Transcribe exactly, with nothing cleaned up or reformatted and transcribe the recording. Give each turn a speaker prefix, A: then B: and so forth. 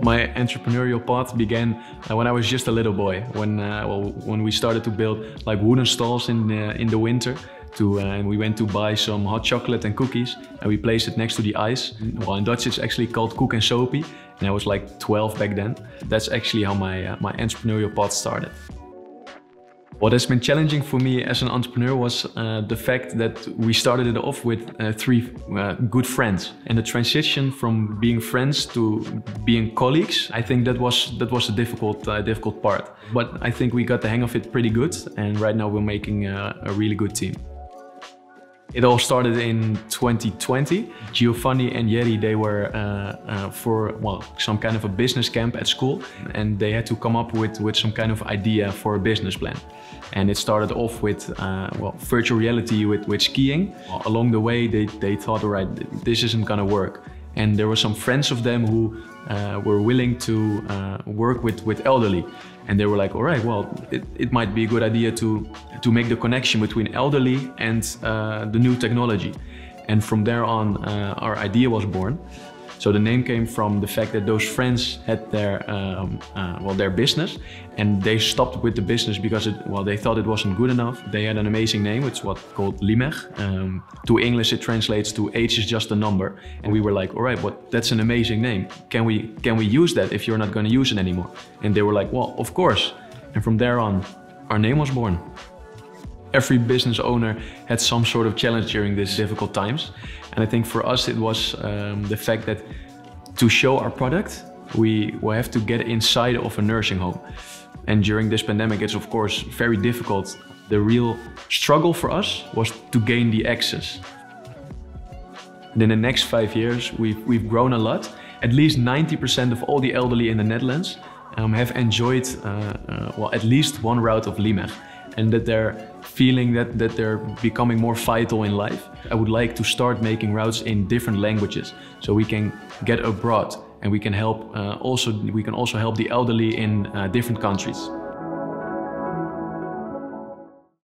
A: My entrepreneurial path began uh, when I was just a little boy. When uh, well, when we started to build like wooden stalls in uh, in the winter. To, uh, and we went to buy some hot chocolate and cookies, and we placed it next to the ice. Well, in Dutch it's actually called koek en sopie, and I was like twelve back then. That's actually how my uh, my entrepreneurial path started. What has been challenging for me as an entrepreneur was uh, the fact that we started it off with uh, three uh, good friends, and the transition from being friends to being colleagues, I think that was that was a difficult uh, difficult part. But I think we got the hang of it pretty good, and right now we're making a, a really good team. It all started in twenty twenty. Giovanni and Jerry, they were uh, uh, for well some kind of a business camp at school, and they had to come up with, with some kind of idea for a business plan. And it started off with uh, well virtual reality with, with skiing. Along the way they, they thought, all right, this isn't gonna work. And there were some friends of them who uh, were willing to uh, work with, with elderly. And they were like, all right, well, it, it might be a good idea to, to make the connection between elderly and uh, the new technology. And from there on, uh, our idea was born. So the name came from the fact that those friends had their, um, uh, well, their business, and they stopped with the business because it, well, they thought it wasn't good enough. They had an amazing name, it's what's called Limer. Um, to English, it translates to age is just a number. And we were like, all right, but that's an amazing name. Can we, can we use that if you're not going to use it anymore? And they were like, well, of course. And from there on, our name was born. Every business owner had some sort of challenge during these difficult times. And I think for us it was um, the fact that to show our product, we will have to get inside of a nursing home. And during this pandemic, it's of course very difficult. The real struggle for us was to gain the access. And in the next five years, we've, we've grown a lot. At least ninety percent of all the elderly in the Netherlands um, have enjoyed uh, uh, well, at least one route of Limer. And that they're feeling that, that they're becoming more vital in life. I would like to start making routes in different languages so we can get abroad and we can help uh, also we can also help the elderly in uh, different countries.